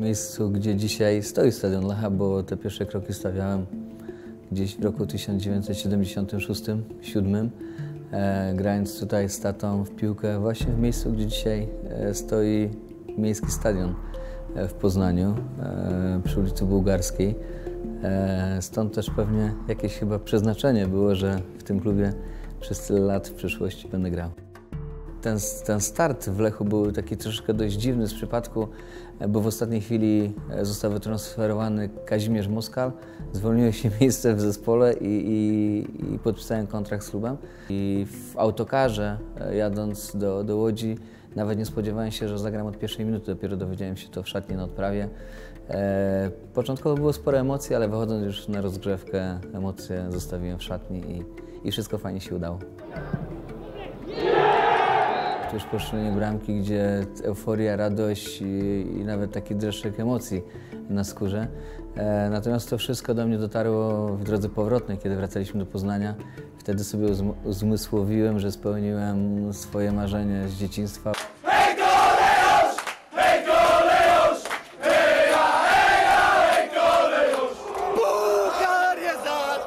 miejscu, gdzie dzisiaj stoi stadion Lecha, bo te pierwsze kroki stawiałem gdzieś w roku 1976-1977, grając tutaj z tatą w piłkę właśnie w miejscu, gdzie dzisiaj stoi miejski stadion w Poznaniu, przy ulicy Bułgarskiej. Stąd też pewnie jakieś chyba przeznaczenie było, że w tym klubie przez tyle lat w przyszłości będę grał. Ten start w Lechu był taki troszkę dość dziwny z przypadku, bo w ostatniej chwili został wytransferowany Kazimierz Moskal, zwolniło się miejsce w zespole i podpisałem kontrakt z klubem. I w autokarze jadąc do Łodzi nawet nie spodziewałem się, że zagram od pierwszej minuty, dopiero dowiedziałem się to w szatni na odprawie. Początkowo było sporo emocji, ale wychodząc już na rozgrzewkę emocje zostawiłem w szatni i wszystko fajnie się udało. Tuż po strzeleniu bramki, gdzie euforia, radość i nawet taki dreszczyk emocji na skórze. Natomiast to wszystko do mnie dotarło w drodze powrotnej, kiedy wracaliśmy do Poznania. Wtedy sobie uzmysłowiłem, że spełniłem swoje marzenie z dzieciństwa. Hej Kolejusz! Hej Kolejusz! Heja, heja, hej Kolejusz! Puchar jest nasz!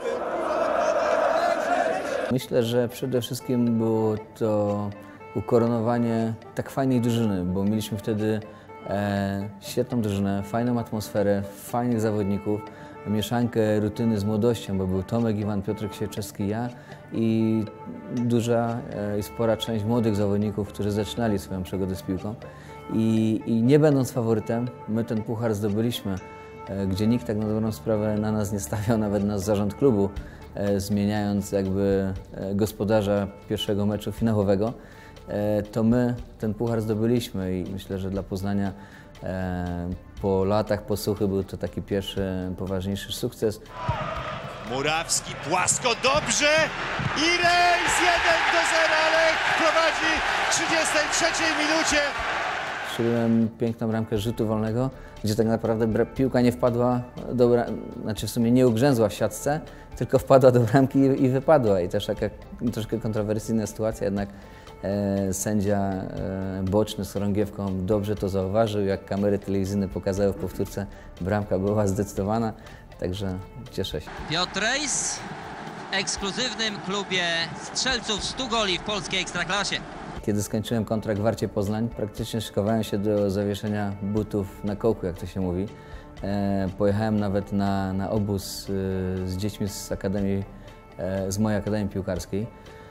Myślę, że przede wszystkim było to ukoronowanie tak fajnej drużyny, bo mieliśmy wtedy świetną drużynę, fajną atmosferę, fajnych zawodników, mieszankę rutyny z młodością, bo był Tomek, Iwan, Piotrek Sierczewski, ja i duża i spora część młodych zawodników, którzy zaczynali swoją przygodę z piłką. I nie będąc faworytem, my ten puchar zdobyliśmy, gdzie nikt tak na dobrą sprawę na nas nie stawiał, nawet nasz zarząd klubu, zmieniając jakby gospodarza pierwszego meczu finałowego. To my ten puchar zdobyliśmy i myślę, że dla Poznania po latach posuchy był to taki pierwszy, poważniejszy sukces. Murawski płasko, dobrze i rejs 1-0, Lech prowadzi w 33 minucie. Strzeliłem piękną bramkę z rzutu wolnego, gdzie tak naprawdę piłka nie wpadła znaczy w sumie nie ugrzęzła w siatce, tylko wpadła do bramki i wypadła. I też taka troszkę kontrowersyjna sytuacja, jednak sędzia boczny z chorągiewką dobrze to zauważył, jak kamery telewizyjne pokazały w powtórce, bramka była zdecydowana, także cieszę się. Piotr Rejs w ekskluzywnym klubie strzelców 100 goli w polskiej Ekstraklasie. Kiedy skończyłem kontrakt w Warcie Poznań, praktycznie szykowałem się do zawieszenia butów na kołku, jak to się mówi. Pojechałem nawet na obóz z dziećmi z akademii, z mojej akademii piłkarskiej.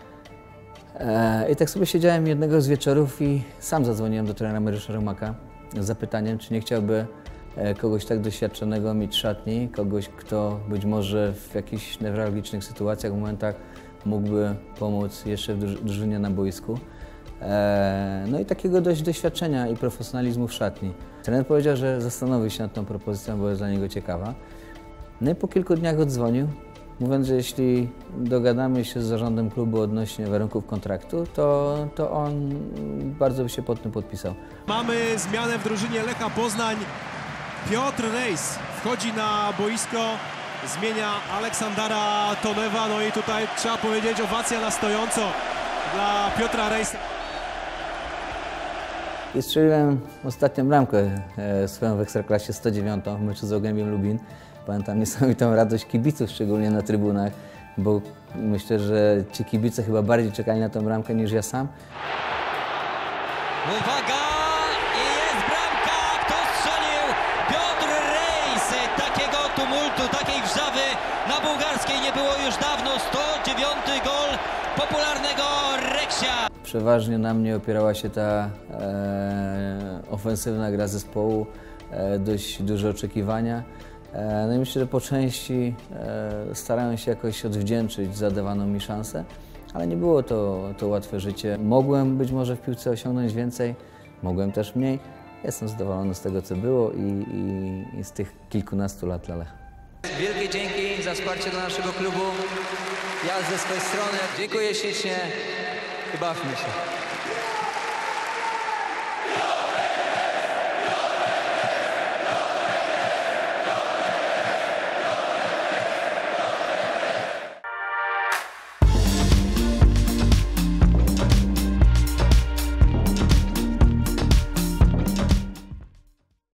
I tak sobie siedziałem jednego z wieczorów i sam zadzwoniłem do trenera Mariusza Romaka z zapytaniem, czy nie chciałby kogoś tak doświadczonego mieć w szatni, kogoś, kto być może w jakichś newralgicznych sytuacjach, momentach mógłby pomóc jeszcze w drużynie na boisku. No i takiego dość doświadczenia i profesjonalizmu w szatni. Trener powiedział, że zastanowi się nad tą propozycją, bo jest dla niego ciekawa. No i po kilku dniach odzwonił, mówiąc, że jeśli dogadamy się z zarządem klubu odnośnie warunków kontraktu, to on bardzo by się pod tym podpisał. Mamy zmianę w drużynie Lecha Poznań. Piotr Rejs wchodzi na boisko, zmienia Aleksandra Tonewa. No i tutaj trzeba powiedzieć owacja na stojąco dla Piotra Rejsa. I strzeliłem ostatnią bramkę swoją w Ekstraklasie 109 w meczu z Zagłębiem Lubin. Pamiętam niesamowitą radość kibiców, szczególnie na trybunach, bo myślę, że ci kibice chyba bardziej czekali na tę bramkę niż ja sam. Uwaga! I jest bramka! Kto strzelił? Piotr Rejs! Takiego tumultu, takiej wrzawy na bułgarskiej nie było już dawno. 109 gol popularnego Reksia. Przeważnie na mnie opierała się ta ofensywna gra zespołu, dość duże oczekiwania. No i myślę, że po części starałem się jakoś odwdzięczyć za dawaną mi szansę, ale nie było to łatwe życie. Mogłem być może w piłce osiągnąć więcej, mogłem też mniej. Jestem zadowolony z tego, co było i z tych kilkunastu lat dla Lecha. Wielkie dzięki za wsparcie dla naszego klubu. Ja ze swojej strony dziękuję ślicznie i bawmy się.